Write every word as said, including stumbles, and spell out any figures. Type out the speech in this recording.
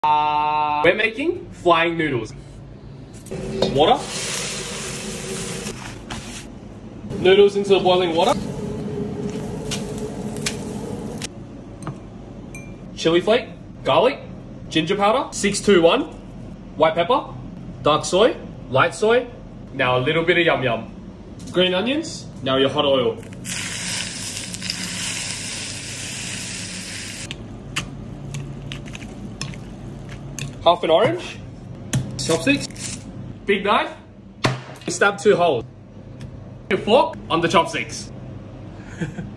Uh, we're making flying noodles. Water. Noodles into the boiling water. Chili flake, garlic, ginger powder, six two one, white pepper, dark soy, light soy, now a little bit of yum yum. Green onions, now your hot oil. Half an orange, chopsticks, big knife, stab two holes. Your fork on the chopsticks.